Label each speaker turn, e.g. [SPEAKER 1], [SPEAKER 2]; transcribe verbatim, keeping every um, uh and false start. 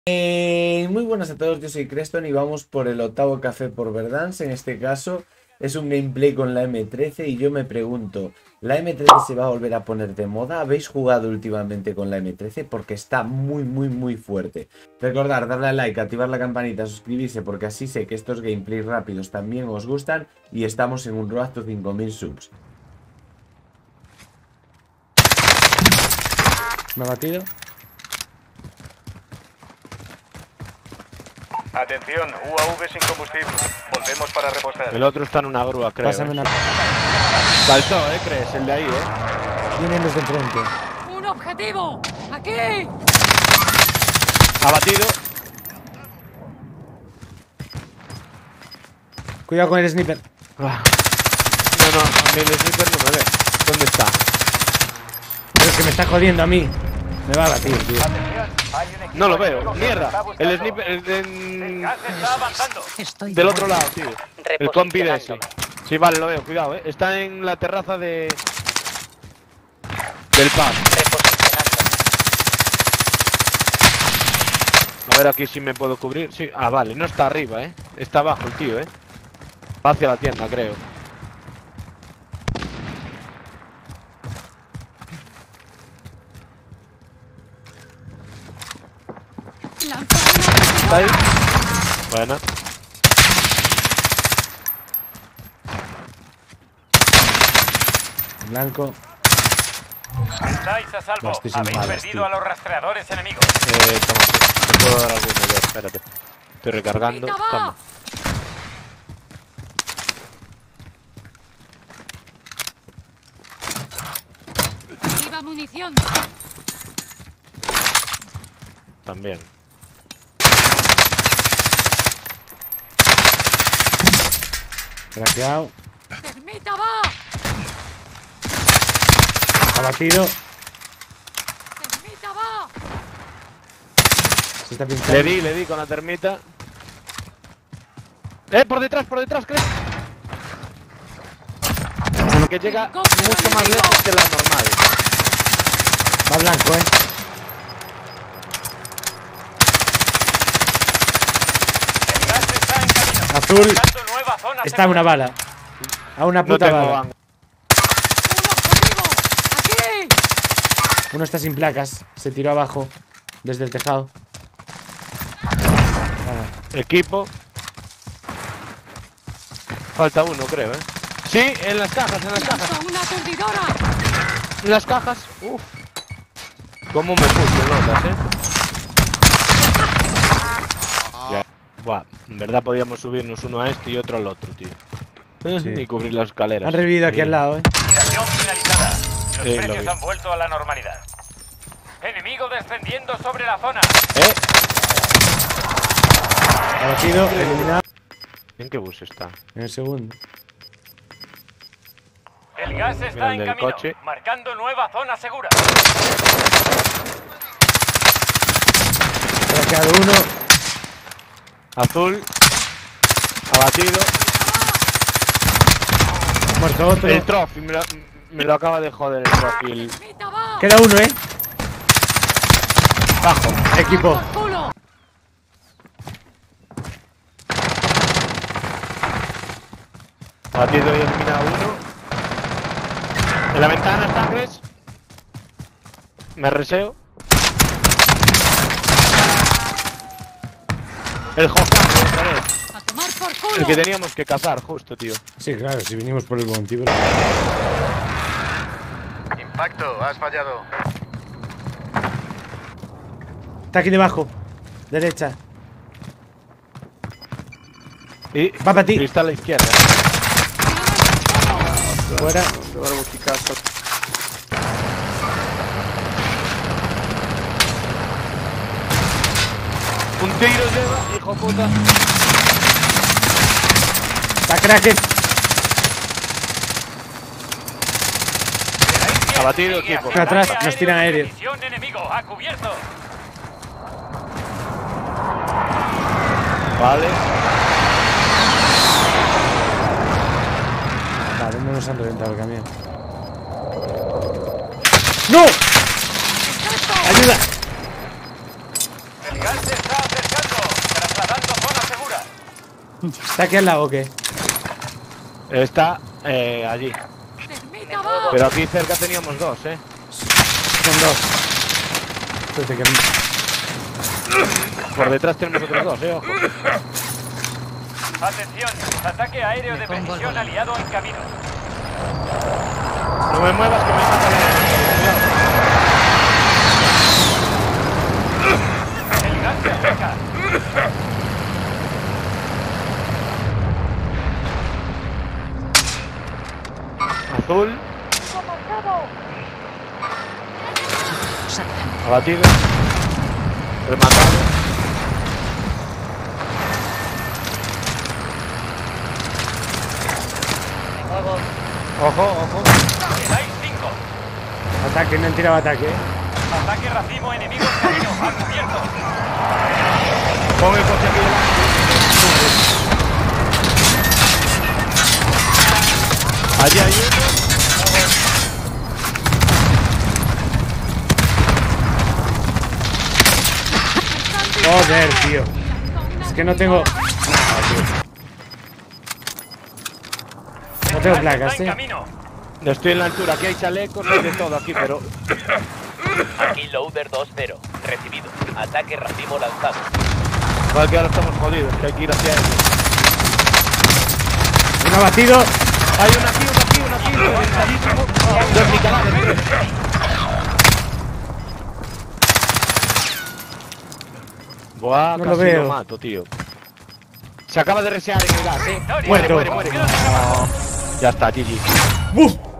[SPEAKER 1] Eh, muy buenas a todos, yo soy Creston y vamos por el octavo café por Verdansk. En este caso es un gameplay con la eme trece y yo me pregunto, ¿la eme trece se va a volver a poner de moda? ¿Habéis jugado últimamente con la eme trece? Porque está muy muy muy fuerte. Recordad, darle a like, activar la campanita, suscribirse porque así sé que estos gameplays rápidos también os gustan y estamos en un road to cinco mil subs.
[SPEAKER 2] Me ha batido.
[SPEAKER 3] Atención, U A V sin combustible. Volvemos para reposar.
[SPEAKER 4] El otro está en una grúa, creo.
[SPEAKER 2] Pásame una.
[SPEAKER 4] Saltó, ¿eh? ¿Crees? El de ahí, ¿eh?
[SPEAKER 2] Vienen los de enfrente.
[SPEAKER 5] ¡Un objetivo! ¡Aquí!
[SPEAKER 4] Abatido.
[SPEAKER 2] Cuidado con el sniper.
[SPEAKER 4] Ah. No, no, a mí el sniper no me ve. ¿Dónde está?
[SPEAKER 2] Pero es que me está jodiendo a mí. Me va a batir, tío.
[SPEAKER 4] No lo veo. Mierda. El sniper el, el,
[SPEAKER 3] Está avanzando.
[SPEAKER 5] Estoy
[SPEAKER 4] del otro lado, tío. El compi de ese. Sí, vale, lo veo. Cuidado, ¿eh? Está en la terraza de... del pub. A ver aquí si me puedo cubrir. Sí. Ah, vale. No está arriba, ¿eh? Está abajo el tío, ¿eh? Va hacia la tienda, creo. ¿Está ahí? Buena.
[SPEAKER 2] Blanco.
[SPEAKER 3] Estáis a salvo.
[SPEAKER 2] No, estoy sin
[SPEAKER 3] Habéis
[SPEAKER 2] balas,
[SPEAKER 3] perdido
[SPEAKER 2] tío.
[SPEAKER 3] a los rastreadores enemigos.
[SPEAKER 4] Eh, toma, te puedo dar alguno, yo, espérate. Estoy recargando. Toma.
[SPEAKER 5] ¡Viva munición!
[SPEAKER 4] También.
[SPEAKER 2] Craqueado.
[SPEAKER 5] ¡Termita va!
[SPEAKER 2] Abatido.
[SPEAKER 5] ¡Termita va!
[SPEAKER 2] Se está pintando.
[SPEAKER 4] Le di, le di con la termita. Eh, por detrás, por detrás, ¿crees? Que llega mucho más lejos que la normal.
[SPEAKER 2] Va blanco, eh.
[SPEAKER 3] El gas está en camino.
[SPEAKER 2] Azul.
[SPEAKER 3] Buscando nueva zona
[SPEAKER 2] Está una
[SPEAKER 3] segura.
[SPEAKER 2] bala. A una
[SPEAKER 4] No
[SPEAKER 2] puta
[SPEAKER 4] tengo
[SPEAKER 2] bala.
[SPEAKER 4] bang.
[SPEAKER 5] ¡Un objetivo! ¡Aquí!
[SPEAKER 2] Uno está sin placas. Se tiró abajo. Desde el tejado. Ah,
[SPEAKER 4] Equipo. Falta uno, creo, eh. Sí, en las cajas, en las cajas.
[SPEAKER 5] ¡Lanzo una aturdidora!
[SPEAKER 4] En las cajas. Uf. ¿Cómo me puse notas, eh? Ya. Buah, en verdad podíamos subirnos uno a este y otro al otro, tío.
[SPEAKER 2] Sí.
[SPEAKER 4] Y cubrir las escaleras.
[SPEAKER 2] han revivido aquí
[SPEAKER 4] Sí.
[SPEAKER 2] al lado, eh.
[SPEAKER 3] Miración finalizada. Los
[SPEAKER 4] Sí, lo
[SPEAKER 3] precios
[SPEAKER 4] vi.
[SPEAKER 3] han vuelto a la normalidad. Enemigo descendiendo sobre la zona.
[SPEAKER 4] Eh.
[SPEAKER 2] Abatido. Eliminado.
[SPEAKER 4] ¿En qué bus está?
[SPEAKER 2] En el segundo.
[SPEAKER 3] El gas
[SPEAKER 4] Mira
[SPEAKER 3] está
[SPEAKER 4] el
[SPEAKER 3] en
[SPEAKER 4] del
[SPEAKER 3] camino.
[SPEAKER 4] coche.
[SPEAKER 3] Marcando nueva zona segura.
[SPEAKER 2] Craqueado uno.
[SPEAKER 4] Azul. Abatido.
[SPEAKER 2] Muerto otro.
[SPEAKER 4] El trophy, me lo, me lo acaba de joder el trophy. El...
[SPEAKER 5] ¡Termita va!
[SPEAKER 2] Queda uno, eh.
[SPEAKER 4] Bajo.
[SPEAKER 2] Equipo.
[SPEAKER 5] ¡Por culo!
[SPEAKER 4] Abatido y eliminado uno. En la ventana está, ¿crees? Me reseo. El Hawkeye, otra vez.
[SPEAKER 5] ¡A tomar por culo!
[SPEAKER 4] El que teníamos que cazar, justo, tío.
[SPEAKER 2] Sí, claro, si vinimos por el montíbulo.
[SPEAKER 3] Impacto, has fallado.
[SPEAKER 2] Está aquí debajo. Derecha.
[SPEAKER 4] Y
[SPEAKER 2] Va para ti.
[SPEAKER 4] cristal a la izquierda.
[SPEAKER 2] Fuera.
[SPEAKER 4] Un tiro lleva, hijo puta.
[SPEAKER 2] Está cracket.
[SPEAKER 4] Abatido, equipo.
[SPEAKER 2] Acá atrás, nos tiran aéreo.
[SPEAKER 3] Misión enemigo, a cubierto.
[SPEAKER 4] Vale.
[SPEAKER 2] Vale, no nos han reventado el camión. ¡No! ¡Ayuda!
[SPEAKER 3] El gas está
[SPEAKER 2] ¿Está aquí al lado o qué?
[SPEAKER 4] Está eh, allí.
[SPEAKER 5] Termita va.
[SPEAKER 4] Pero aquí cerca teníamos dos, eh.
[SPEAKER 2] Son dos. Espérate que...
[SPEAKER 4] Por detrás tenemos otros dos, eh, ojo.
[SPEAKER 3] Atención, ataque aéreo de precisión aliado en camino.
[SPEAKER 4] No me muevas que me mata la...
[SPEAKER 3] El gas se acerca.
[SPEAKER 4] Azul. Abatido. Rematado. Ojo, ojo.
[SPEAKER 3] Quedáis cinco.
[SPEAKER 2] Ataque, no han tirado ataque.
[SPEAKER 3] Ataque racimo enemigo en camino. Al cubierto.
[SPEAKER 4] Pon el coche aquí delante. Allí hay uno.
[SPEAKER 2] Joder, tío. Es que no tengo... No tengo placas,
[SPEAKER 3] Está en
[SPEAKER 2] eh.
[SPEAKER 3] camino.
[SPEAKER 4] No estoy en la altura, aquí hay chalecos, hay de todo aquí, pero...
[SPEAKER 6] Aquí Loader dos cero. Recibido. Ataque racimo lanzado.
[SPEAKER 4] Vale, que ahora estamos jodidos, que hay que ir hacia ellos.
[SPEAKER 2] Un abatido.
[SPEAKER 4] Hay uno aquí, uno aquí, uno aquí, reventadísimo. Dos mi cadáver. Buah,
[SPEAKER 2] No lo
[SPEAKER 4] casi
[SPEAKER 2] veo.
[SPEAKER 4] lo mato, tío. Se acaba de resear en el gas, eh.
[SPEAKER 3] Victoria.
[SPEAKER 4] Muere,
[SPEAKER 2] Muerto.
[SPEAKER 4] muere, muere. Ya está, G G.
[SPEAKER 2] ¡Buf!